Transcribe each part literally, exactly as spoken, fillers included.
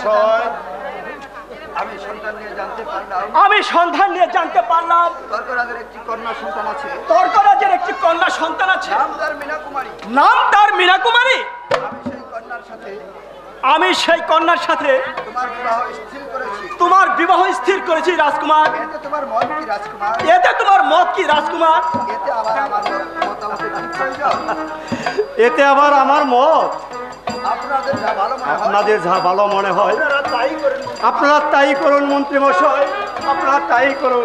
মহাশয়, আমি সন্তান নিয়ে জানতে পারলাম আমি সন্ধান নিয়ে জানতে পারলাম তর্করাজের একটি কন্যা সন্তান আছে। তর্করাজের একটি কন্যা সন্তান আছে, নাম তার মীনা কুমারী। নাম তার মীনা কুমারী। আমি সেই কন্যার সাথে আমি সেই কন্যার সাথে তোমার বিবাহ স্থির করেছি। তোমার বিবাহ স্থির করেছি রাজকুমার। এতে তোমার মত কি রাজকুমার? এতে তোমার মত কি রাজকুমার? এতে আবার আমার মতামত কি প্রয়োজন? এতে আবার আমার মত। আপনাদের যা ভালো মনে হয় আপনাদের যা ভালো মনে হয় আপনারা তাই করেন। আপনারা তাই করুন মন্ত্রী মশাই, আপনারা তাই করুন।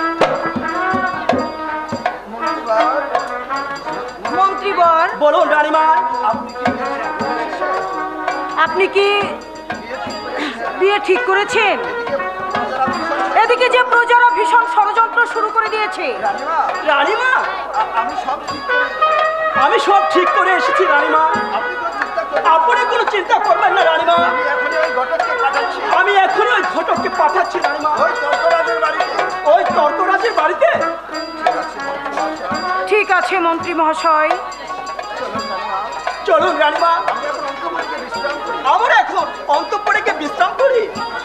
মন্ত্রীবর, মন্ত্রীবর, বলুন রানীমা, আপনি কি এসেছেন? আপনি কি বিয়ে ঠিক করেছেন? বিয়ে ঠিক করেছেন? এদিকে প্রজারা ভীষণ এদিকে যে প্রজারা ভীষণ ষড়যন্ত্র শুরু করে দিয়েছে। রানীমা, রানীমা আ- আমি সব ঠিক করে আমি সব ঠিক করে এসেছি রানীমা, আপনি কোনো চিন্তা করবেন না। আপনি কোনো চিন্তা করবেন না রানীমা। আমি এখনই ওই ঘটককে পাঠাচ্ছি আমি এখনই ওই ঘটককে পাঠাচ্ছি রানীমা, ওই তর্করাজের বাড়িতে। ওই তর্করাজের বাড়িতে। ঠিক আছে মন্ত্রী মহাশয়, ঠিক আছে মন্ত্রী মহাশয়। চলুন রানীমা। চলুন রানীমা, আমি এখন অন্তঃপুরে বিশ্রাম করি। আমরা এখন অন্তঃপুরে গিয়ে বিশ্রাম করি।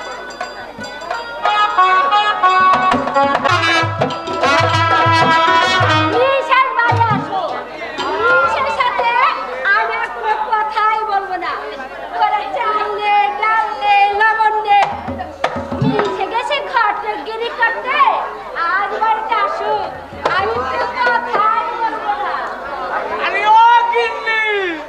নিশার বাড়ি আসো। নিশার সাথে আমি আর কোনো কথাই বলবো না। ওরা চালে ডালে লবণে মিশে গেছে ঘটগিরি করতে। আজ বাড়িতে আসো, আমি তো কথাই বলবো না। আরে ও গিন্নি,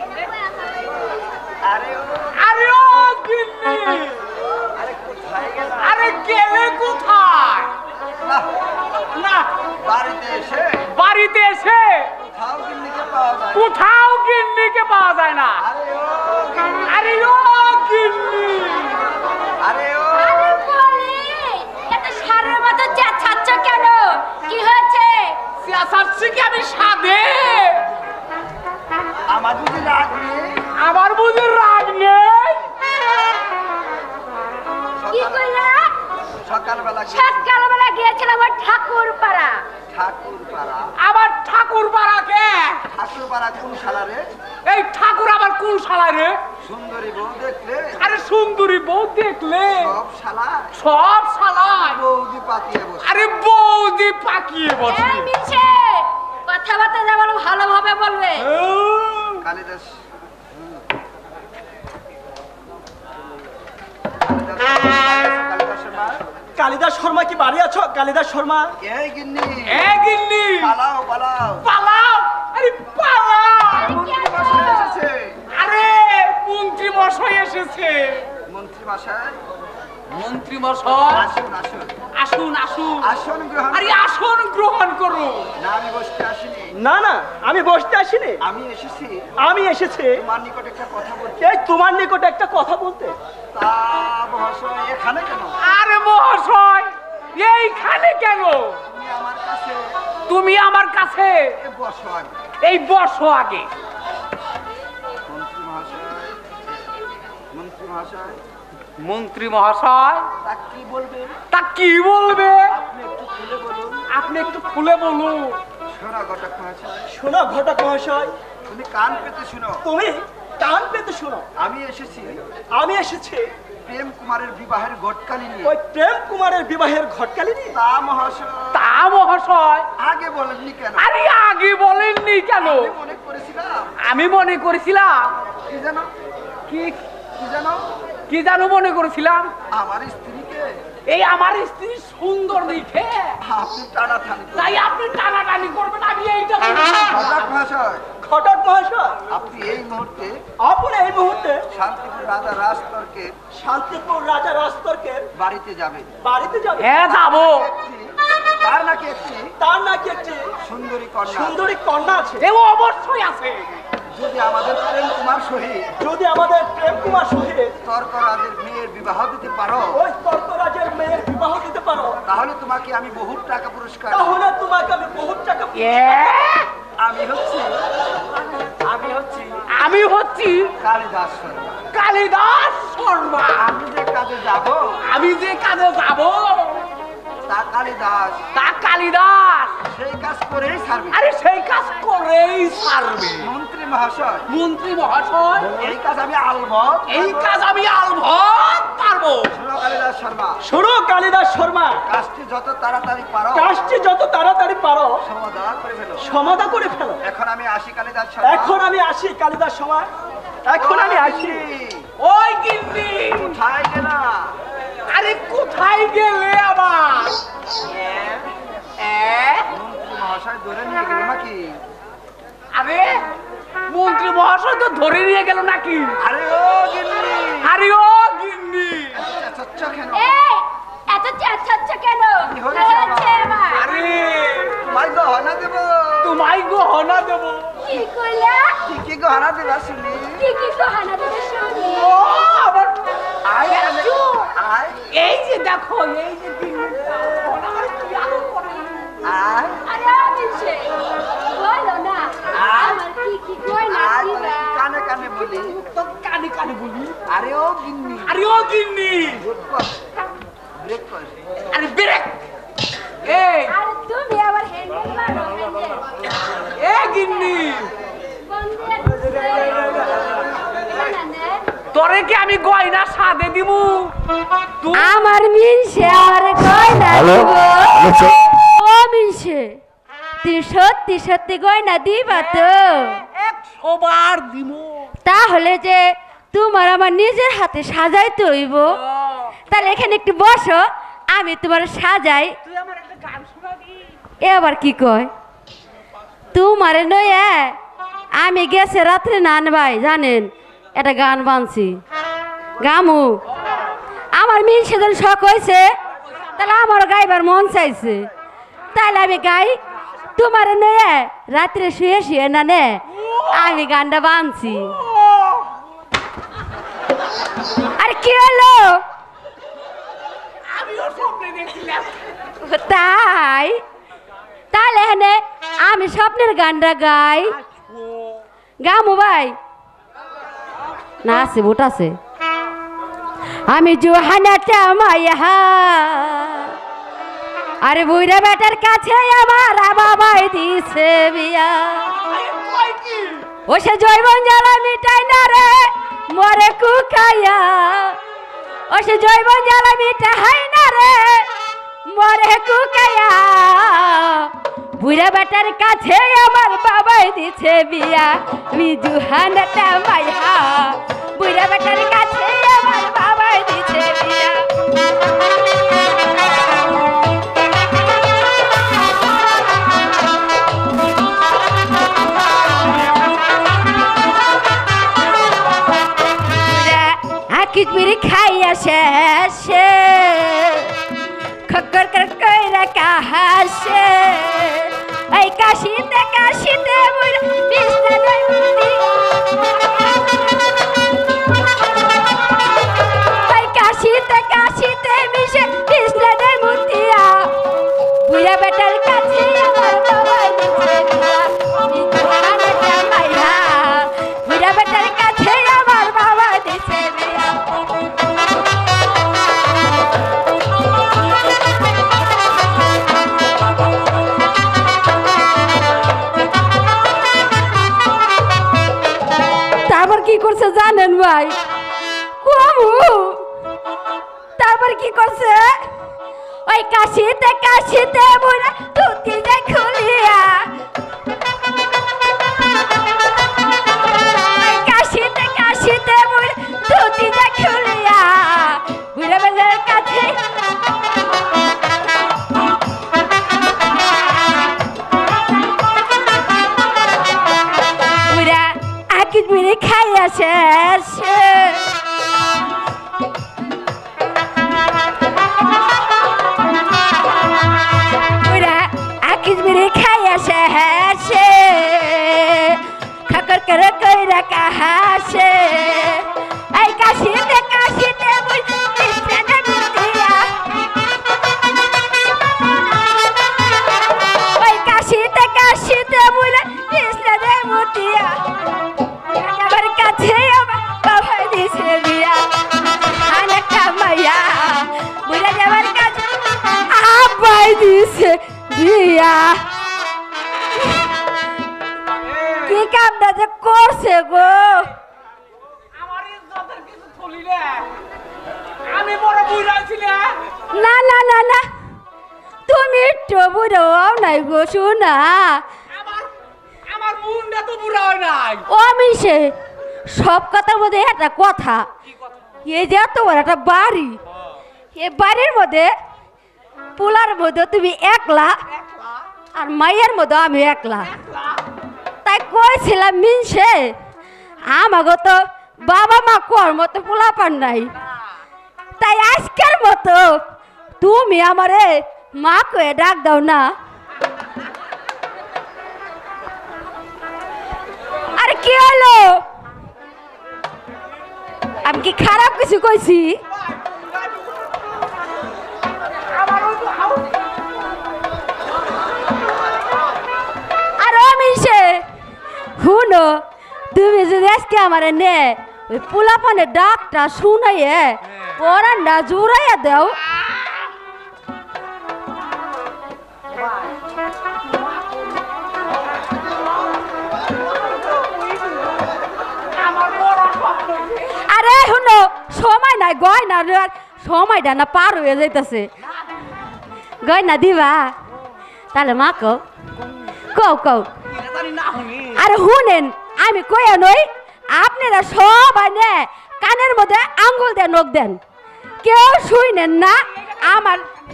আরে ও, আরে ও গিন্নি, আরে কোথায় গেল? আরে গেলে কোথায়? না, না, বাড়িতে এসে বাড়িতে এসে কোথাও গিন্নিকে পাওয়া যায় না। কোথাও গিন্নিকে পাওয়া যায় না। আরে ও গিন্নি, আরে ও গিন্নি, আরে ও, আরে বলি, এত সারের মতো চেঁচাচ্ছ কেন? কি হয়েছে? চেঁচাচ্ছি কি আমি সাধে? আমার বুঝি রাগ নেই? আমার বুঝি রাগ নেই? কি কইলা? সকালবেলা গিয়ে সকালবেলা গিয়েছিলাম ওই ঠাকুর পাড়া। ঠাকুর পাড়া। আবার ঠাকুর পাড়াকে? ঠাকুর পাড়া কোন শালারে? এই ঠাকুর আবার কোন শালা রে? সুন্দরী বউ দেখলে আরে সুন্দরী বউ দেখলে সব শালা সব শালায় বৌদি পাতিয়ে বসে। আরে বৌদি পাকিয়ে বসে। এই মিছে, কথাবার্তা যেমন ভালোভাবে বলবে। কালিদাস হুম। কালিদাস- কালিদাস শর্মা। কালিদাস শর্মা কি বাড়ি আছো? কালিদাস শর্মা, এই গিন্নি, এ গিন্নি, পালাও পালাও। পালাও, আরে পালাও। মন্ত্রী মশাই এসেছে। আরে মন্ত্রী মশাই এসেছে। মন্ত্রী মশাই মন্ত্রী মশাই আসুন আসুন আসুন আসুন, আসন গ্রহণ আরে করুন। আসন গ্রহণ করুন। না আমি বসতে আসিনি, না না, আমি বসতে আসিনি, আমি এসেছি আমি এসেছি তোমার নিকট একটা কথা বলতে। এই তোমার নিকট একটা কথা বলতে। তা মহাশয় এখানে কেন? আরে মহাশয় এইখানে কেন? তুমি আমার কাছে তুমি আমার কাছে এ বসো আগে। এই বসো আগে। মন্ত্রী মহাশয়, মন্ত্রী মহাশয় মন্ত্রী মহাশয় তা কি বলবেন? তা কি বলবে? আপনি একটু খুলে বলুন। আপনি একটু খুলে বলুন। শোনা ঘটক মহাশয়, শোনো ঘটক মহাশয়, তুমি কান পেতে শুনো। তুমি কান পেতে শোনো। আমি এসেছি আমি এসেছি প্রেম কুমারের বিবাহের ঘটকালি নিয়ে। ওই প্রেম কুমারের বিবাহের ঘটকালি নিয়ে। তা মহাশয় তা মহাশয় আগে বলেননি কেন? আরে আগে বলেননি কেন? আমি মনে করেছিলাম আমি মনে করেছিলাম কি জানো, কি কি জানো, কি জানো মনে করেছিলাম আমার স্ত্রীকে এই আমার স্ত্রী সুন্দর দেখে আপনি টানাটানি করবেন। তাই আপনি টানাটানি করবেন। আমি এইটা ঘটক মহাশয়, ঘটক মহাশয়, আপনি এই মুহূর্তে আপনি এই মুহূর্তে শান্তিপুর রাজা রাজতর্কের শান্তিপুর রাজা রাজতর্কের বাড়িতে যাবেন। বাড়িতে যাবে। হ্যাঁ যাবো। একটি- তার নাকি একটি তার নাকি একটি সুন্দরী কন্যা। সুন্দরী কন্যা আছে। এ অবশ্যই আছে। যদি আমাদের প্রেম কুমার সহিত যদি আমাদের প্রেম কুমার সহিত তর্করাজের মেয়ের বিবাহ দিতে পারো, ওই তর্করাজের মেয়ের বিবাহ দিতে পারো, তাহলে তোমাকে আমি বহুত টাকা পুরস্কার। তাহলে তোমাকে আমি বহুত টাকা। এ আমি হচ্ছি আমি হচ্ছি আমি হচ্ছি কালিদাস শর্মা। কালিদাস শর্মা। আমি যে কাজে যাব আমি যে কাজে যাব তা কালিদাস তা কালিদাস সেই কাজ করেই ছাড়বে। আরে সেই কাজ করেই ছাড়বে। মন্ত্রী মহাশয়, মন্ত্রী মহাশয় এই কাজ আমি আলবত এই কাজ আমি আলভত পারবো। পারবো। শোনো কালিদাস শর্মা, শোনো কালিদাস শর্মা, কাজটি যত তাড়াতাড়ি পারো কাজটি যত তাড়াতাড়ি পারো সমাধান করে ফেলো। সমাধা করে ফেলো। এখন আমি আসি কালিদাস শর্মা। এখন আমি আসি কালিদাস শর্মা, এখন আমি আসি। ওই গিন্নি, কোথায় গেলা? আরে কোথায় গেলে আবার? এ? মন্ত্রী মহাশয় ধরে নিয়ে গেল নাকি? আরে মন্ত্রী মহাশয় তো ধরে নিয়ে গেল নাকি? আরে ও গিন্নি, আরে ও গিন্নি, চেঁচাচ্ছ কেন? এই এত চেঁচাচ্ছ কেন? কি কি হয়েছে হয়েছে এবার? আরে তোমায় গহনা দেব। তোমায় গহনা দেব। কি কইলা? কি কি গহনা দেবা শুনি? কি কি গহনা দেবে শুনি? ও আবার আয় আয়, একটু। আয় এই যে দেখো, এই যে গিন্নি গহনা আমার কি আদর করে। আয় আরে আমি সে বলো না আমার কি কি গয়না আয় দিবা? তাহলে কানে কানে বলি। তো কানে কানে বলি। আরে ও গিন্নি, আরে ও গিন্নি, ব্রেক কর, ব্রেক কর। আরে ব্রেক। এই আরে তুমি আবার হ্যান্ডেল মারো হ্যান্ডেল। এ গিন্নি, তোরে কি আমি গয়না সাদে দিমু? তুই আমার মিনসে আর গয়না দিব। ও মিনসে তুই সত্যি সত্যি গয়না দিবা তো? একশো বার দিমু। তাহলে যে তোমার আমার নিজের হাতে সাজাইতে হইব। তাহলে এখানে একটু বসো, আমি তোমার সাজাই। তুই আমার একটা গান শোনাবি? এ আবার কি কয়? তোমারে নয় আমি গেছে রাত্রে নান ভাই জানেন একটা গান বানছি গামু। আমার মিন সেদিন শখ হয়েছে, তাহলে আমার গাইবার মন চাইছে, তাহলে আমি গাই। তোমারে নয় রাত্রে শুয়ে শুয়ে না নে আমি গানটা বানছি। আর কি হলো? আমিও স্বপ্নে দেখছিলাম। তাই তাহলে এখানে আমি স্বপ্নের গানটা গাই। গামু ভাই না আছে ভোট আছে। আমি জোহানাটা মাইয়া আরে বুইরা বেটার কাছে আমার বাবাই দিছে বিয়া। কই কি? ও সে জৈবন জ্বালা মিটাই না রে মরে কুকাইয়া। ও সে জৈবন জ্বালা মিটাই না রে মরে কুকাইয়া। বুড়া বেটার কাছে আমার বাবাই দিছে বিয়া। আমি জোহানাটা মাইয়া বুড়া বেটার কাছে আমার বাবাই দিছে বিয়া। কিচবিরি খাইয়া শেষে খক্কর কর কইরা কাহাসে এই কাশিতে কাশিতে বুড়া বিষ্ণা দই মুক্তি। এই কাশিতে কাশিতে মিশে বিষ্ণা দই মুক্তিয়া। বুড়া বেটার কাছে আমার বাবা দিছে বিয়া। জোহানাটা মাইয়া বুড়া বেটার কাছে আমার বাবা দিছে বিয়া। তারপর কি করছে জানেন ভাই? কমু তারপর কি করছে? ওই কাশিতে কাশিতে বুড়া ধুতি যে খুলিয়া। কাশিতে কাশিতে বুড়া ধুতি যে খুলিয়া। বুড়া বেলার কাছে বুড়া আকিস বিড়ি খাইয়া শেষে বুড়া আকিস বিড়ি খাইয়া শেষে খকর করে কইরা কাহাসে এই কাশিতে কাশিতে বুড়া বিষ্ণা মুতিয়া। ওই কাশিতে কাশিতে বুড়া বিষ্ণা মুতিয়া। আমার কাছে আমার বাবা দিছে বিয়া। জোহানাটা মাইয়া বুড়া যাবার কাছে আব্বাই দিছে বিয়া। কি কামটা যে করছে গো। আমার ইজ্জতের কিছু থলি রে। আমি বড় বুড়া ছিলে না না না না তুমি একটু বুড়াও নাই গো শোনা আমার আমার মুন্ডা তো বুড়া হয় নাই ও মিশে সব কথার মধ্যে একটা কথা এই যে তোমার একটা বাড়ি এই বাড়ির মধ্যে পোলার মধ্যে তুমি একলা আর মায়ের মধ্যে আমি একলা তাই কইছিলাম মিনসে আমাকে তো বাবা মা কোর মতো পোলা পান নাই তাই আজকের মতো তুমি আমারে মা কয়ে ডাক দাও না আরে কি হলো আমি কি খারাপ কিছু কইছি আর ও মিশে শুনো তুমি যদি আজকে আমার নে ওই পোলাপানে ডাকটা শুনাইয়ে পরান্ডা জুড়াইয়া দাও আরে শুনো সময় নাই গয়না সময়টা না পার হয়ে যাইতেছে গয়না দিবা তাহলে মা কও কও কও আরে শুনেন আমি কইয়া নই আপনারা সবাই নে কানের মধ্যে আঙ্গুল দিয়ে নখ দেন কেউ শুনেন না আমার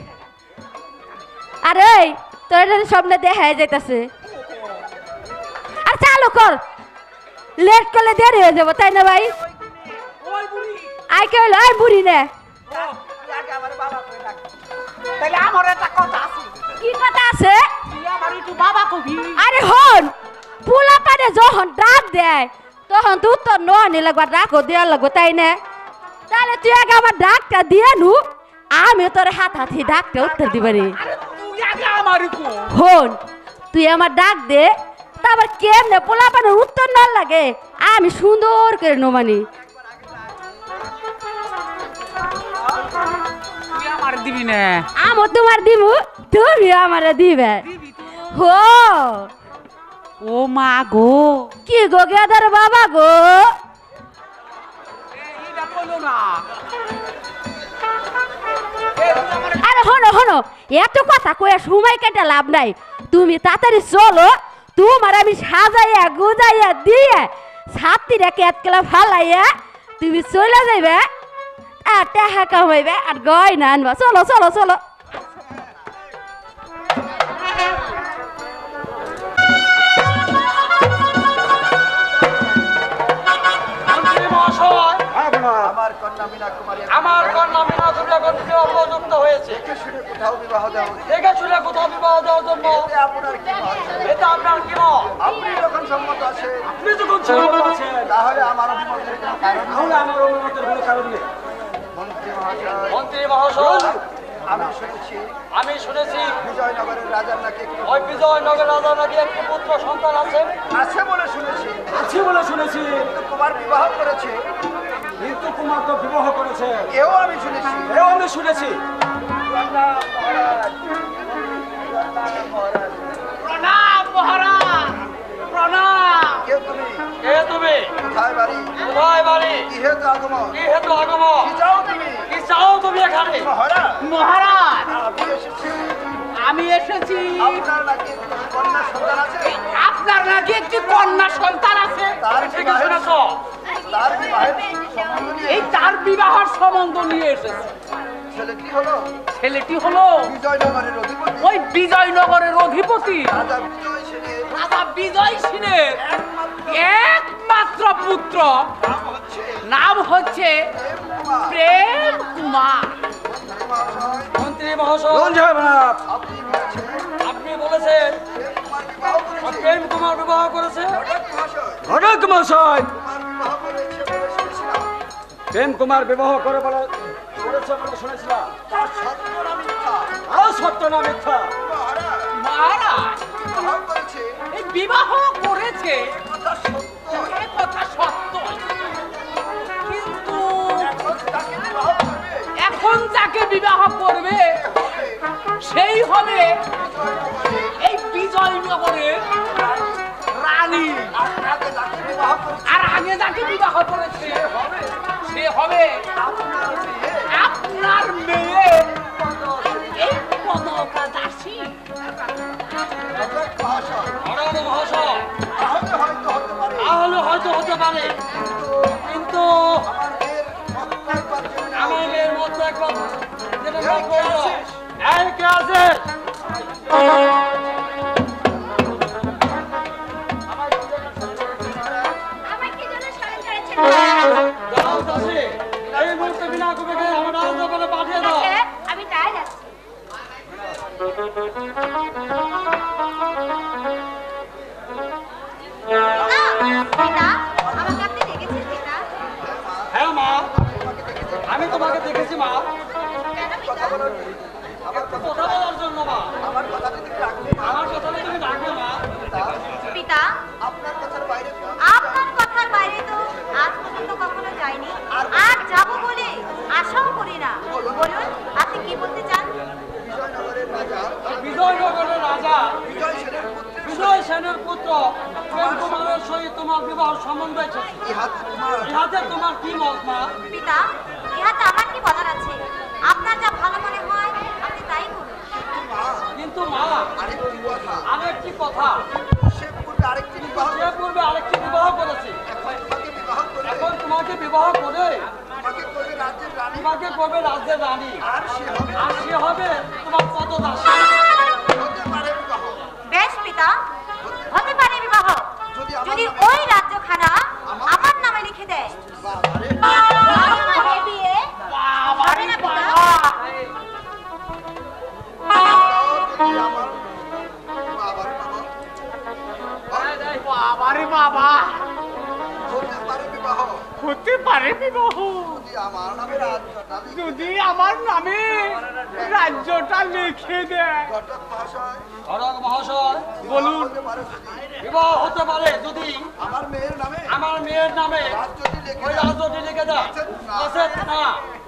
আরে তোর সামনে দেখা যাইতেছে আর চালু কর লেট করলে দেরি হয়ে যাবো তাই না ভাই আই কে হলো আই বুড়ি নে তাহলে আমার একটা কথা আছে কি কথা আছে তুই আমার একটু বাবা কবি আরে হন পোলা পানে যখন ডাক দেয় তখন তুই উত্তর নয় লাগবা ডাকও দেওয়া লাগবো তাই না তাহলে তুই আগে আমার ডাকটা দিয়ে নু আমি তোর হাত হাতি ডাকটা উত্তর দিবারি তুই আগে আমার কো হন তুই আমার ডাক দে তারপর কেমনে পোলা পানের উত্তর না লাগে আমি সুন্দর করে নমানি তুই আমার দিবি না আমি তোমার দিমু তুমি আমারে দিবে হো ও মা গো কি গো গেদার বাবা গো এইটা বলো না আরে হনো হনো এত কথা কয়ে সময় কেটে লাভ নাই তুমি তাড়াতাড়ি চলো তোমার আমি সাজাইয়া গুজাইয়া দিয়ে ছাত্রীরা কেতকেলা ফালাইয়া তুমি চলে যাইবে আর টাকা কামাইবে আর গয়না আনবা চলো চলো চলো আমার কন্যা মিনা কুমারী আমার কন্যা মিনা দুর্গা কন্যা উপযুক্ত হয়েছে দেখে শুনে কোথাও বিবাহ দেওয়া হচ্ছে। দেখে শুনে কোথাও বিবাহ দেওয়ার জন্য এতে আপনার কি মত? এটা আপনার কি মত? আপনি যখন সম্মত আছেন আপনি যখন সহমত আছেন তাহলে আমার অভিমতের কোনো কারণ নেই। তাহলে আমার অনুমতের কোনো কারণ নেই। মন্ত্রী মহাশয়, মন্ত্রী মহাশয়, আমি শুনেছি আমি শুনেছি বিজয়নগরের রাজার নাকি একটি ওই বিজয়নগর রাজা নাকি একটি পুত্র সন্তান আছে আছে বলে শুনেছি, আছে বলে শুনেছি, কিন্তু কুমার বিবাহ করেছে কিন্তু কুমার তো বিবাহ করেছে এও আমি শুনেছি। এও আমি শুনেছি। প্রণাম মহারাজ প্রণাম কে তুমি? কে তুমি? কোথায় বাড়ি? কোথায় বাড়ি? কি হেতু আগমন? কি হেতু আগমন? কি চাও তুমি? কি চাও তুমি এখানে? মহারাজ, মহারাজ আমি এসেছি। আমি এসেছি আপনার নাকি একটি কন্যা সন্তান আছে? আপনার নাকি একটি কন্যা সন্তান আছে তার ঠিকই বিবাহের শুনেছ। তার বিবাহের সম্বন্ধ নিয়ে এই তার বিবাহের সম্বন্ধ নিয়ে এসেছে ছেলেটি হলো ছেলেটি হলো বিজয়নগরের অধিপতি ওই বিজয়নগরের অধিপতি রাজা বিজয় সেনের রাজা বিজয় সিংহের একমাত্র পুত্র নাম হচ্ছে নাম হচ্ছে প্রেমকুমার। প্রেম কুমার মহাশয়, মন্ত্রী মহাশয়, আপনি বলেছেন আপনি বলেছেন প্রেম কুমার বিবাহ করেছে। প্রেম কুমার বিবাহ করেছে। ঘটক মহাশয়, ঘটক মহাশয়, কুমার বিবাহ করেছে বলে শুনেছিলাম। প্রেম কুমার বিবাহ করে বলে করেছে বলে শুনেছিলাম। তার সত্য না মিথ্যা? তাও সত্য না মিথ্যা? মহারাজ, মহারাজ বিবাহ করেছে এই বিবাহ করেছে কথা সত্য। এ কথা সত্য কিন্তু এখন তাকে বিবাহ করবে এখন যাকে বিবাহ করবে সেই হবে এই বিজয়নগরে রানী আর আগে তাকে বিবাহ করেছে আর আগে যাকে বিবাহ করেছে সে হবে আপনার বিয়ে। ঘটক মহাশয়, ঘটক মহাশয় তাহলে হয়তো হতে পারে, তাহলে হয়তো হতে পারে, কিন্তু কিন্তু আমার মেয়ের মত একবার জেনে নাও। আমার মেয়ের মতো একবার যেটা এই কে আছিস? এই কে আছে? আমার কি জন্য শরীর করেছেন? দাও দাসী, এই মুহূর্তে বিনা কুবেকে আমার রাজদরবারে পাঠিয়ে দাও। আছে, আমি তাই যাচ্ছি। পিতা, আমাকে আপনি দেখেছেন পিতা? হ্যাঁ মা, আমি তোমাকে দেখেছি মা। কেন পিতা? আমার কথা কথা বলার জন্য মা। আমার কথা যদি রাখবে না, আমার কথাটা তুমি রাখবে মা। পিতা, আপনার কথার বাইরে আপনার কথার বাইরে তো আজ পর্যন্ত কখনো যায়নি, আর যাব বলে আশাও করি না। বলুন, আপনি কি বলতে চান? বিজয়নগরের রাজা বিজয়নগরের রাজা বিজয় সেনের পুত্র বিজয় সেনের পুত্র প্রেম কুমারের সহিত তোমার বিবাহ সম্বন্ধ এসেছে। ইহাতে তোমার ইহাতে তোমার কি মত মা? পিতা, ইহাতে আমার কি বলার আছে? আপনার যা ভালো মনে হয় আপনি তাই করুন। মা কিন্তু মা, আরেকটি কথা, আরেকটি কথা, সে পূর্বে আরেকটি বিবাহ সে পূর্বে আরেকটি বিবাহ করেছে, এখন তোমাকে বিবাহ করে এখন তোমাকে বিবাহ করে তোমাকে করবে রাজ্যের রানী, তোমাকে করবে রাজ্যের রানী, আর সে হবে আর সে হবে তোমার পদদাসী। হতে পারে বিবাহ। বেশ পিতা, হতে পারে বিবাহ, যদি আমার যদি নামে- ওই রাজ্যখানা আমার নামে লিখে দেয়। বাবারে, আমার এ বিয়ে হবে না পিতা? তাও যদি আমার বাবারে বাবা, বাবারে বাবা, হতে পারে বিবাহ, হতে পারে বিবাহ যদি আমার নামে রাজ্যটা লিখে যদি আমার নামে রাজ্যটা লিখে দেয়। ঘটক মহাশয়, ঘটক মহাশয় বলুন। হতে পারে যদি বিবাহ হতে পারে যদি আমার মেয়ের নামে আমার মেয়ের নামে রাজ্যটি লিখে ওই দেয়। রাজ্যটি লিখে দেয়। আছে না?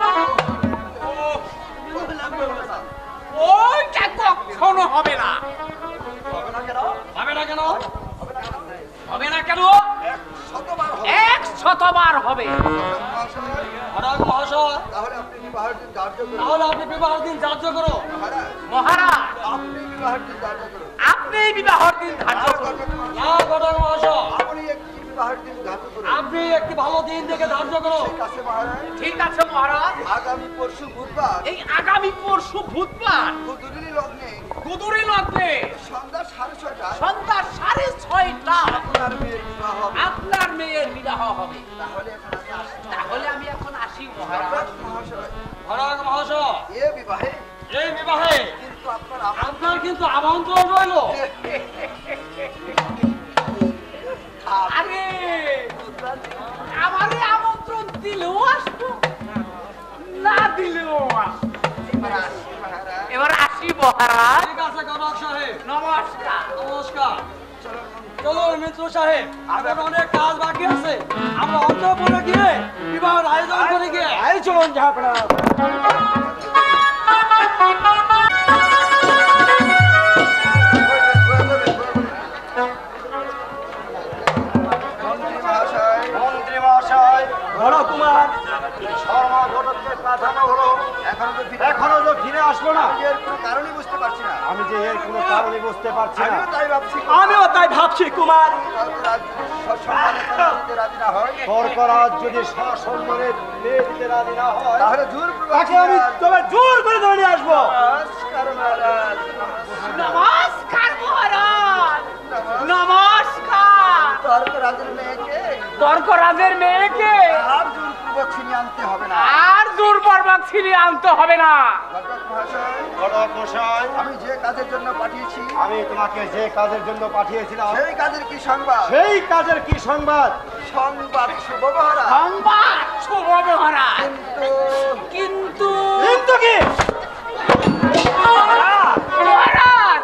ওইটা কখনো হবে না। হবে না কেন? হবে না কেন? হবে না কেন? এক শতবার হবে। এক শতবার হবে। ঘটক মহাশয়, ঘটক মহাশয় তাহলে আপনি বিবাহের দিন ধার্য করুন। তাহলে আপনি বিবাহের দিন ধার্য করো। মহারাজ, মহারাজ, আপনি বিবাহের দিন ধার্য করুন। আপনি বিবাহের দিন ধার্য আর করুন। ঘটক মহাশয়, না ঘটক মহাশয়, আপনি একটি বিবাহের দিন ধার্য করুন। আপনি একটি ভালো দিন দেখে ধার্য করো। ঠিক আছে মহারাজ, ঠিক আছে মহারাজ, আগামী পরশু বুধবার এই আগামী পরশু বুধবার গুদুরি লগ্নে গুদুরি লগ্নে সন্ধ্যা সাড়ে ছয়টা সন্ধ্যা সাড়ে ছয়টা আপনার মেয়ের বিবাহ হবে। আপনার মেয়ের বিবাহ হবে। তাহলে এখন আমি আসি। তাহলে আমি এখন আসি মহারাজ। ঘটক মহাশয়, ঘটক মহাশয়, এ বিবাহে এই বিবাহে কিন্তু আপনার আমার আপনার কিন্তু আমন্ত্রণ রইল। আরে আমারে আমন্ত্রণ দিলেও আসবো, না দিলেও আসবো। মহারাজ, মহারাজ, এবার আসি মহারাজ। ঠিক আছে ঘটক সাহেব, নমস্কার। নমস্কার। চলুন মিত্র সাহেব, এখন অনেক কাজ বাকি আছে, আমরা অন্তঃপুরে গিয়ে বিবাহের আয়োজন করে গিয়ে এই চলুন ঝাপড়া। মন্ত্রী মহাশয়, মন্ত্রী মহাশয়, ঘটক কুমার শর্মা ঘটককে পাঠানো হলো, এখনো তো ফিরে এখনো যে ফিরে আসলো না। আমি এর কোনো কারণই বুঝতে পারছি না। আমি যে এর কোনো কারণে বুঝতে পারছি না। আমিও তাই ভাবছি। আমিও তাই ভাবছি কুমার। কাউকে রাজ্য সসম্মানে তারা দিতে রাজি না হয়, সরকার যদি সসম্মানে মেয়ে দিতে রাজি না হয়, তাহলে জোর তাকে আমি তবে জোর করে ধরে নিয়ে আসবো। নমস্কার মহারাজ, নমস্কার মহারাজ, নমস্কার। তর্করাজের মেয়েকে তর্করাজের মেয়েকে আর জোরপূর্বক ছিনিয়ে আনতে হবে না। আর দুর্বর্বক ছিনিয়ে আনতে হবে না। ঘটক মহাশয়, ঘটক মশাই, আমি যে কাজের জন্য পাঠিয়েছি আমি তোমাকে যে কাজের জন্য পাঠিয়েছিলাম, সেই কাজের কি সংবাদ? সেই কাজের কি সংবাদ? সংবাদ শুভ মহারাজ, সংবাদ শুভ মহারাজ, কিন্তু কিন্তু কিন্তু কি? মহারাজ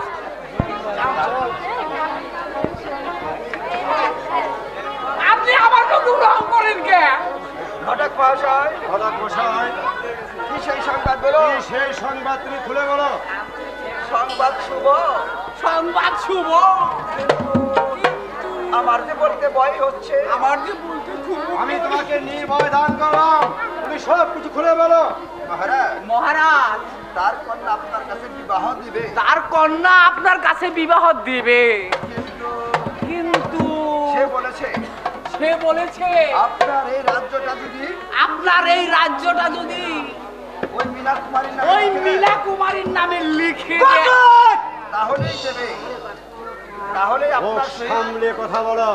আপনি আমাকে গ্রহণ করেন কে? ঘটক মহাশয়, ঘটক মশাই, কি সেই সংবাদ বলো? কি সেই সংবাদ তুমি খুলে বলো। সংবাদ শুভ, সংবাদ শুভ, আমার যে বলতে ভয় হচ্ছে। আমার যে বলতে খুব আমি তোমাকে নির্ভয় দান করলাম, তুমি সব কিছু খুলে বলো। মহারাজ, মহারাজ তার কন্যা আপনার কাছে বিবাহ দিবে, তার কন্যা আপনার কাছে বিবাহ দিবে, কিন্তু কিন্তু সে বলেছে সে বলেছে আপনার এই রাজ্যটা যদি আপনার এই রাজ্যটা যদি ওই মীনা কুমারীর নামে ওই লিখে দেয়, মীনা কুমারীর নামে লিখে দেয়, তাহলেই দেবে, তাহলে মুখ আপনার সহিত- সামলে কথা বলো।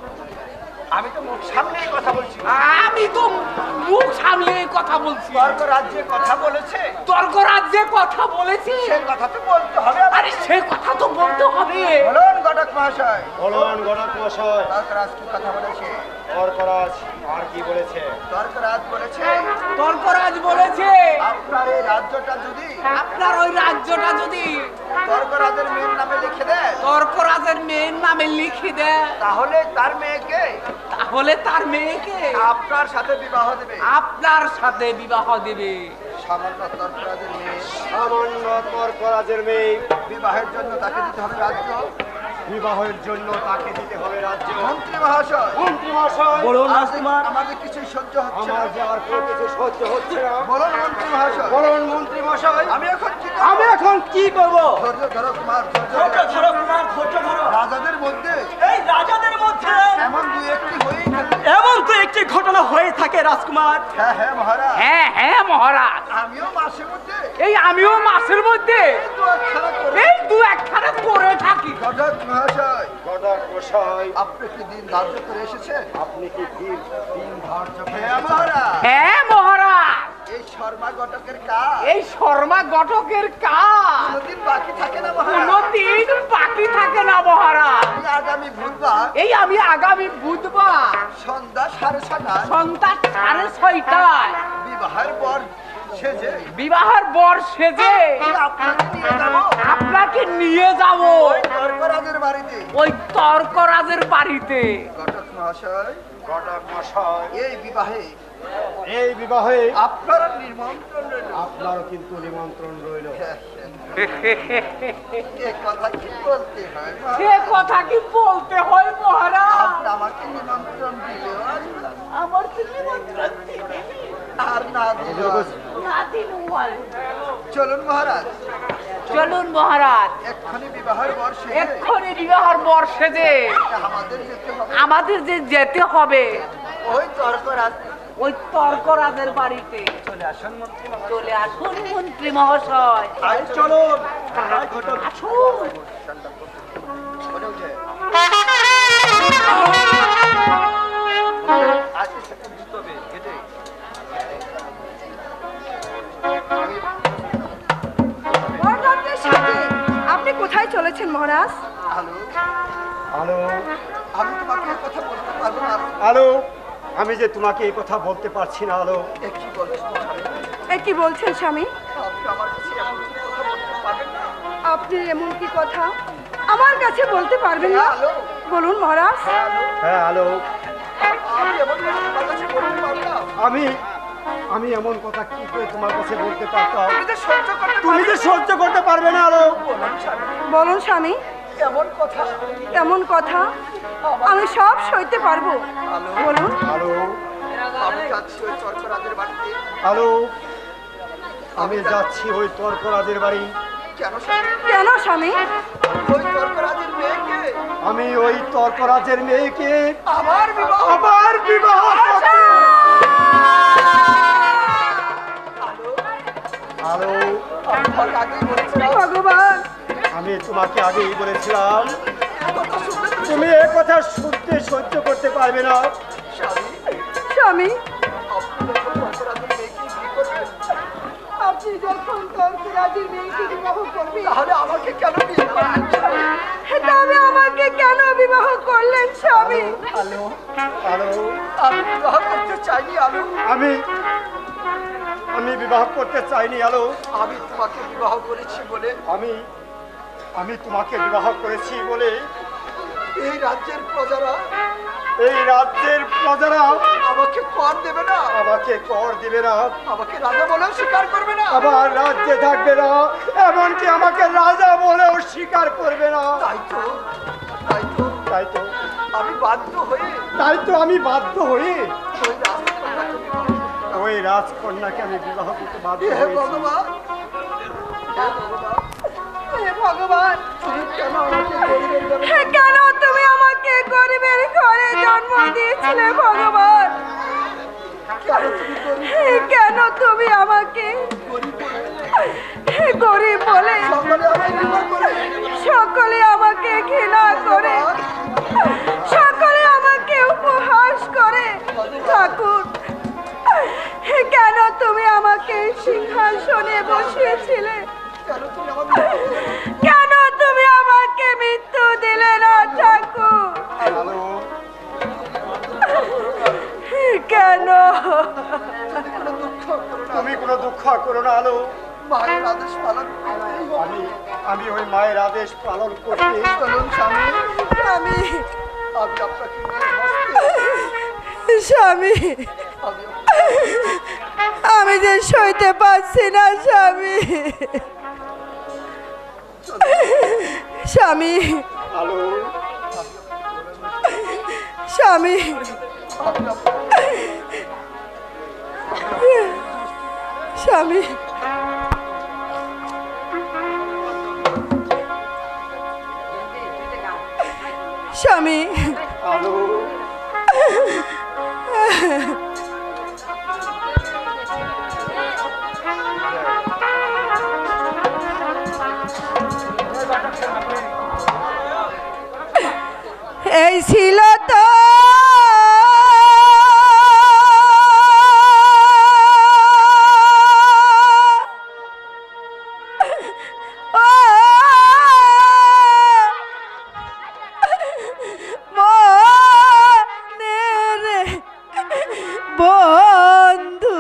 আমি তো মুখ সামনেই কথা বলছি। আমি তো মুখ সামলে কথা বলছি। স্বর্গ রাজ্যে কথা বলেছে, তর্ক রাজ্যে কথা বলেছে, সে কথা তো বলতে হবে আরে আমাকে। সে কথা তো বলতে হবে। বলুন ঘটক মহাশয়, বলবান গণক মশাই, তর্করাজ কি কথা বলেছে? তর্করাজ আর কি বলেছে? তর্করাজ বলেছে তর্করাজ বলেছে আপনার এই রাজ্যটা যদি আপনার ওই রাজ্যটা যদি তর্করাজের মেয়ের নামে লিখে দেয়, তর্করাজের মেয়ের নামে লিখে দেয়, তাহলে তার মেয়েকে তাহলে তার মেয়েকে আপনার সাথে বিবাহ দেবে। আপনার সাথে বিবাহ দেবে। সামান্য তর্করাজের মেয়ে, সামান্য তর্করাজের মেয়ে, বিবাহের জন্য তাকে দিতে হবে রাজ্য। বিবাহের জন্য তাকে দিতে হবে রাজ্য। মন্ত্রী মহাশয়, মন্ত্রী মশাই, বলুন আজ রাজকুমার। আমাদের কিছুই সহ্য হচ্ছে আমার না। যে আর কোনো কিছু সহ্য হচ্ছে না। বলুন মন্ত্রী মহাশয়, বলুন মন্ত্রী মশাই, আমি এখন কি আমি করব? এখন কি করব? ধৈর্য ধরো কুমার, ধৈর্য ধৈর্য ধরো। ধরো কুমার, ধৈর্য ধরো। রাজাদের মধ্যে এই রাজাদের মধ্যে এমন দুই একটি হয়েই থাকে। এমন তো একটি ঘটনা হয়ে থাকে রাজকুমার। হ্যাঁ হ্যাঁ মহারাজ, হ্যাঁ হ্যাঁ মহারাজ, আমিও মাসে মধ্যে এই আমিও মাসের মধ্যে এই দু একখানা করে এই দু একখানা করে থাকি। ঘটক মহাশয়, গণক মশাই, আপনি কি দিন ধার্য করে এসেছেন? আপনি কি দিন দিন ধার্য করে হ্যাঁ মহারাজ, হ্যাঁ মহারাজ, এই শর্মা ঘটকের কাজ এই শর্মা ঘটকের কাজ কোনদিন বাকি থাকে না মহারাজ। কোনদিন বাকি থাকে না মহারাজ। আমি আগামী বুধবার এই আমি আগামী বুধবার সন্ধ্যা সাড়ে ছটায় সন্ধ্যা সাড়ে ছয়টায় বিবাহের পর সেজে বিবাহের বর সেজে আপনাকে নিয়ে যাবো আপনাকে নিয়ে যাব ওই তর্করাজের বাড়িতে। ওই তর্করাজের বাড়িতে। ঘটক মহাশয়, গণক মশাই, এই বিবাহে এই বিবাহে আপনার নিমন্ত্রণ রইল। আপনারও কিন্তু নিমন্ত্রণ রইল। এ কথা কি বলতে হয় মহারাজ? সে কথা কি বলতে হয় মহারাজ? আপনি আমাকে নিমন্ত্রণ দিলেও আসবেন, আমার তো নিমন্ত্রণ দিবেন, আর না দিলেও আসবেন। না দিলেও আসবেন। চলুন মহারাজ, চলুন মহারাজ, এক্ষুনি বিবাহের বর্ষে এক্ষুনি বিবাহের বর সেজে আমাদের যেতে হবে আমাদের যে যেতে হবে ওই তর্করাজ। ওই তর্করাজের বাড়িতে। চলে আসুন মন্ত্রী মহাশয়। চলে আসুন মন্ত্রী মহাশয়, আয় চলুন। আয় ঘটক। আসুন। বলে উঠে আজকে সেটা বুঝতে হবে হেঁটে। আপনি কোথায় চলেছেন মহারাজ? হ্যালো, হ্যালো, আমি তোমাকে এ কথা বলতে পারবো না। হ্যালো, আমি যে তোমাকে এই কথা বলতে পারছি না। হ্যালো, এ কি বলছো মহারাজ? এ কি বলছেন স্বামী? আপনি আমার কাছে এমন কি কথা বলতে পারবেন না? আপনি এমন কি কথা আমার কাছে বলতে পারবেন না? হ্যালো, বলুন মহারাজ। হ্যালো, হ্যাঁ হ্যালো, আমি এমন কথা তোমার কাছে বলতে পারবো না। আমি আমি এমন কথা কি করে তোমার কাছে বলতে পারতাম? তুমি যে সহ্য করতে তুমি যে পারবে সহ্য করতে পারবে না। হ্যালো, বলুন স্বামী, বলুন স্বামী, এমন কথা। এমন কথা আমি সব সইতে পারবো। বলুন। হ্যালো, আমি যাচ্ছি ওই তর্করাজের বাড়িতে। হ্যালো, আমি যাচ্ছি ওই তর্করাজের বাড়ি। কেন স্বামী? কেন স্বামী? ওই তর্করাজের মেয়েকে আমি ওই তর্করাজের মেয়েকে আমার বিবাহ আবার বিবাহ করতে। হ্যালো, আমি তোমাকে আগেই বলেছিলাম। ভগবান, আমি তোমাকে আগেই বলেছিলাম কথা শুনলে তুমি তুমি এ কথা শুনতে সহ্য করতে পারবে না। স্বামী, স্বামী, আপনি যখন তর্করাজের মেয়েকে বিয়ে করবেন, আপনি যখন তর্করাজের মেয়েকে বিবাহ করবেন, তাহলে আমাকে কেন বিয়ে করবেন স্বামী? তবে আমাকে কেন বিবাহ করলেন স্বামী? আলো, হ্যালো, আমি বিবাহ করতে চাইনি আলো। আমি আমি বিবাহ করতে চাইনি। হ্যালো, আমি তোমাকে বিবাহ করেছি বলে আমি আমি তোমাকে বিবাহ করেছি বলে এই রাজ্যের প্রজারা এই রাজ্যের প্রজারা আমাকে কর দেবে না, আমাকে কর দিবে না, আমাকে রাজা বলেও স্বীকার করবে না। আবার রাজ্যে থাকবে না, এমনকি আমাকে রাজা বলেও স্বীকার করবে না। তাই তো তাই তো তাই তো আমি বাধ্য হয়ে তাই তো আমি বাধ্য হয়ে ওই রাজকন্যাকে বিবাহ করলাম। ওই রাজকন্যাকে আমি বিবাহ করতে বাধ্য হে হয়েছি। ভগবান, হে ভগবান, তুমি কেন আমাকে গরিবের ঘরে হে কেন তুমি আমাকে গরিবের ঘরে জন্ম দিয়েছিলে ভগবান? কেন তুমি গরিব হে কেন তুমি আমাকে হে গরিব বলে সকলে আমায় ঘৃণা করে? সকলে আমাকে ঘৃণা করে, সকলে আমাকে উপহাস করে। ঠাকুর, হে কেন তুমি আমাকে সিংহাসনে বসিয়েছিলে? কেন তুমি আমাকে কেন তুমি আমাকে মৃত্যু দিলে না ঠাকুর? আলো হে কেন? কোনো দুঃখ করো না? তুমি কোনো দুঃখ করো না আলো। মায়ের আদেশ পালন করতেই হবে। আমি আমি ওই মায়ের আদেশ পালন করতে চলুন স্বামী, স্বামী, আমি আপনাকে নিয়ে হস্তে স্বামী, আমি আমি যে সইতে পারছি না স্বামী। স্বামী, আলো স্বামী, আমি আপনাকে স্বামী, স্বামী, আলো এই ছিল তো মনের বন্ধু,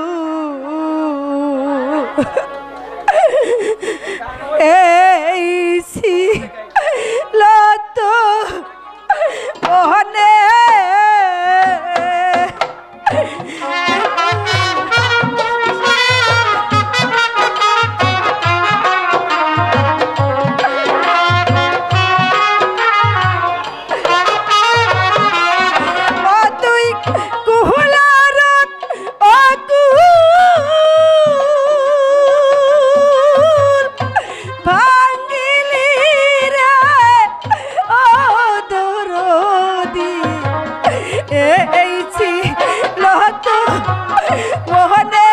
এই ছিল তো মনে তুই কুহলার ভাঙ্গিলি রে ও দরদি, এই ছিল তো মনে,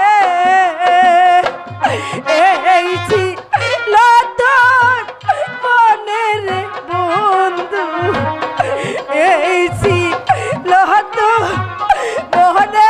এই ছিল তোর মনের বন্ধু, এই ছিল তো মনে।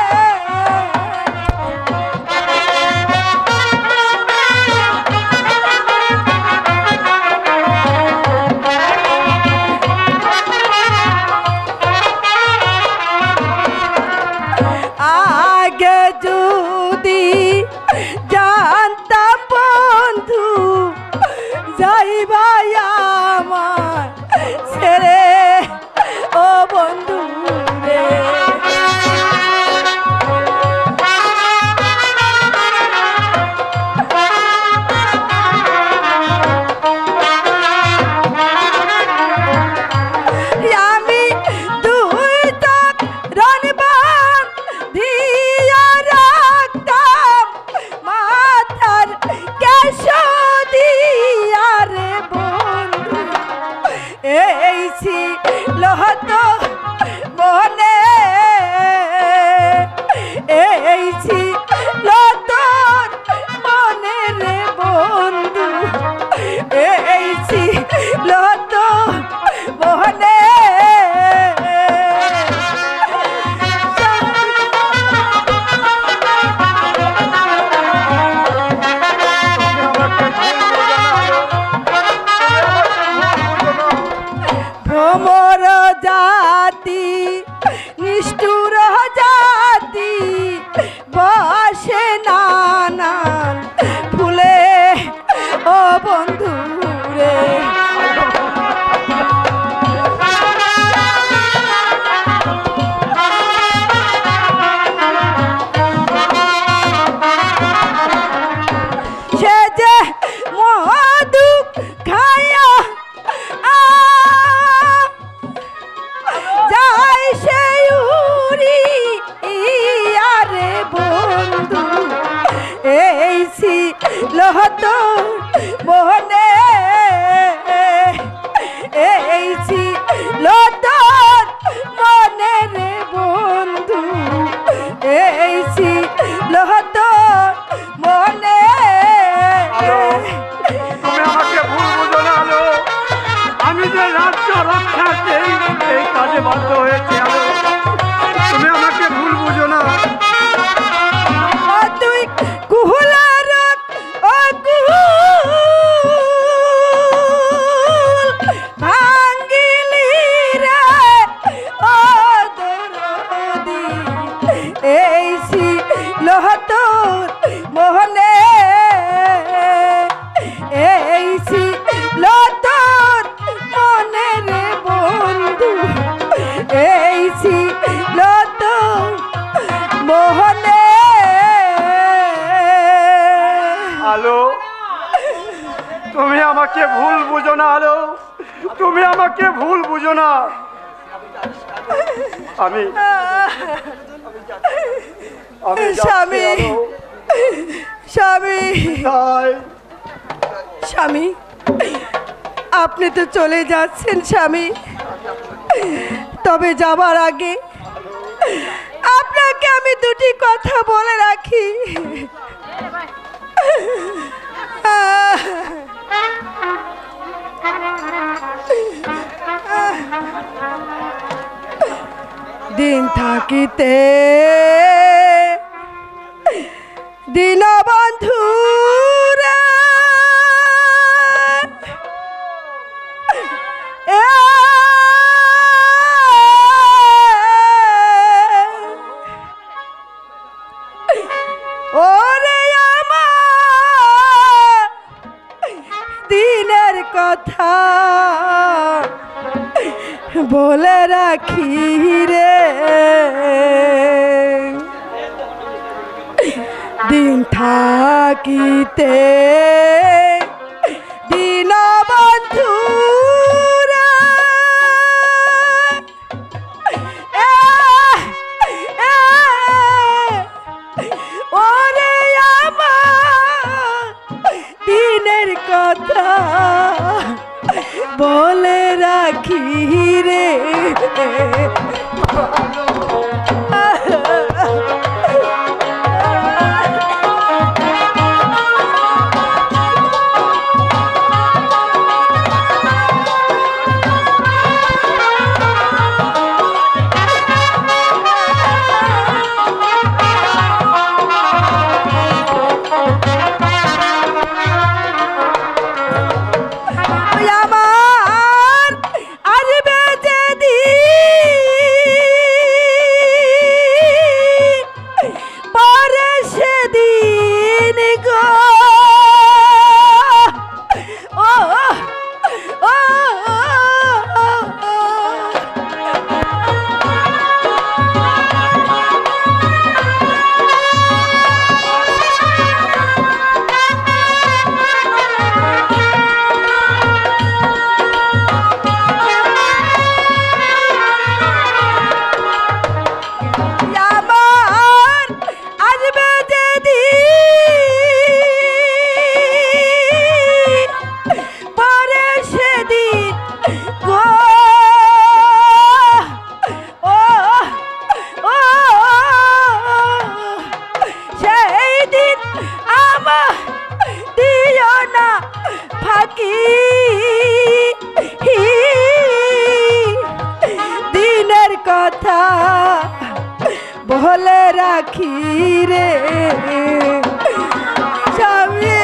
আগে যদি জানতাম বন্ধু যাইবাই আমার ছেড়ে, ও বন্ধু রে, আমি দুই চোখ রণবান দিয়া রাখতাম মাথার কেশ দিয়া রে বন্ধু, এই ছিল তো মনে, এই ছিল তোর মনে রে বন্ধু, এই ছিল তো মনে। ভ্রমর যা আমি যে রাজ্য রক্ষার্থে এই কাজে বাধ্য হয়েছি। তুমি আমাকে ভুল বুঝো না। তুই কুহুলার ও কুহুল ভাঙ্গিলি রে ও দরদি এই ছিল তোর মোহনে এই ছিল তোর মনে রে বন্ধু এই ছিল তোর মোহনে। আলো তুমি আমাকে ভুল বুঝো না। আলো তুমি আমাকে ভুল বুঝো না। আমি আমি স্বামী স্বামী স্বামী আপনি তো চলে যাচ্ছেন স্বামী, তবে যাবার আগে আপনাকে আমি দুটি কথা বলে রাখি। দিন থাকিতে দীনবন্ধুরা ওরে আমার দিনের কথা বলে রাখি রে, দিন থাকিতে দীনবন্ধুরা ওরে আমার দিনের কথা বলে রাখি রে। দিনের কথা বলে রাখি রে স্বামী।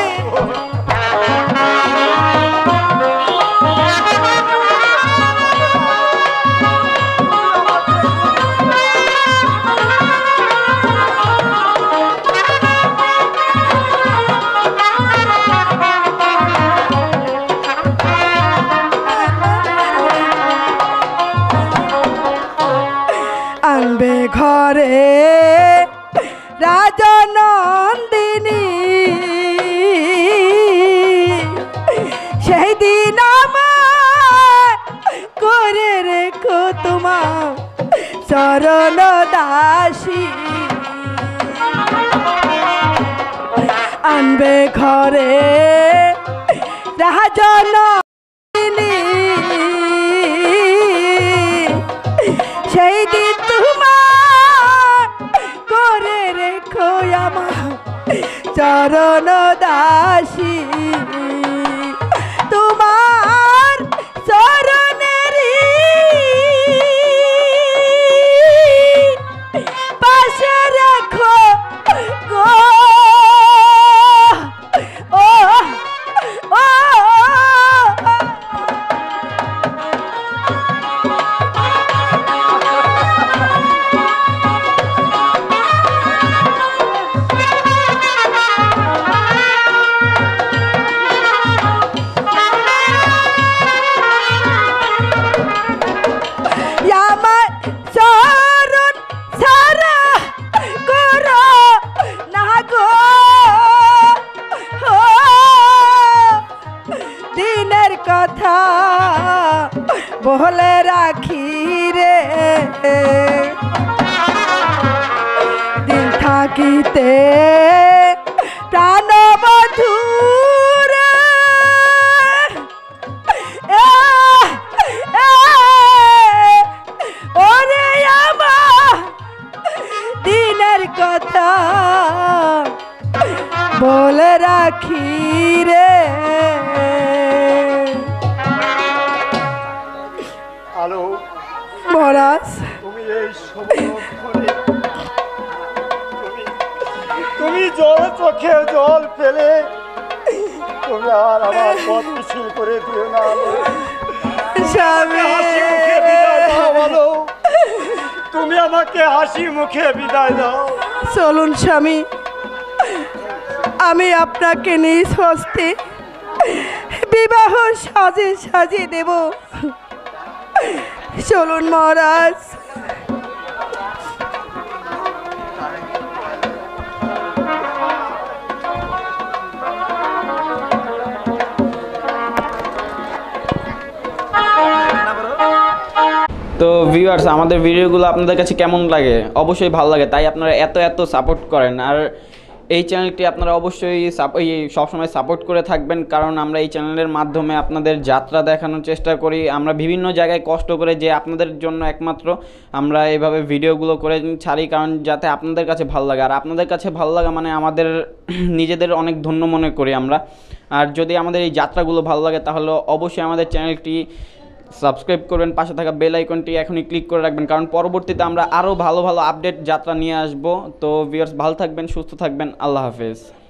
আনবে ঘরে রাজনন্দিনী সেই দিন আমার করে রেখো তোমার চরণ দাসী। আনবে ঘরে রাজনন্দিনী সেই দিন তোমার করে রেখো আমার চরণ দাসী। তোমার চরণ বলে রাখি রে দিন থাকিতে প্রাণ মধুর ওরে আমার দিনের কথা বলে রাখি রে। আলো মহারাজ তুমি এই সময় ধরে তুমি তুমি জল চোখে জল ফেলে তুমি আর আমার পথ মিছিল করে দিও না আলো। স্বামী হাসি মুখে বিদায় দাও আলো, তুমি আমাকে হাসি মুখে বিদায় দাও। চলুন স্বামী, আমি আপনাকে নিজ হস্তে বিবাহ সাজে সাজিয়ে দেব। চলুন মহারাজ। তো ভিউয়ার্স, আমাদের ভিডিওগুলো আপনাদের কাছে কেমন লাগে? অবশ্যই ভালো লাগে, তাই আপনারা এত এত সাপোর্ট করেন। আর এই চ্যানেলটি আপনারা অবশ্যই সবসময় সাপোর্ট করে থাকবেন, কারণ আমরা এই চ্যানেলের মাধ্যমে আপনাদের যাত্রা দেখানোর চেষ্টা করি। আমরা বিভিন্ন জায়গায় কষ্ট করে যে আপনাদের জন্য একমাত্র আমরা এইভাবে ভিডিওগুলো করে ছাড়ি, কারণ যাতে আপনাদের কাছে ভালো লাগে। আর আপনাদের কাছে ভালো লাগা মানে আমাদের নিজেদের অনেক ধন্য মনে করি আমরা। আর যদি আমাদের এই যাত্রাগুলো ভালো লাগে তাহলে অবশ্যই আমাদের চ্যানেলটি সাবস্ক্রাইব করবেন, পাশে থাকা বেল আইকনটি এখনই ক্লিক করে রাখবেন, কারণ পরবর্তীতে আমরা আরও ভালো ভালো আপডেট যাত্রা নিয়ে আসব। তো ভিউয়ার্স, ভালো থাকবেন, সুস্থ থাকবেন, আল্লাহ হাফেজ।